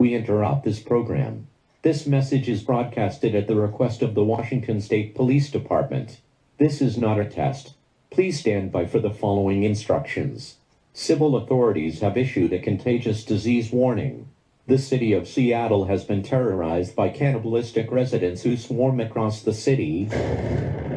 We interrupt this program. This message is broadcasted at the request of the Washington State Police Department. This is not a test. Please stand by for the following instructions. Civil authorities have issued a contagious disease warning. The city of Seattle has been terrorized by cannibalistic residents who swarm across the city.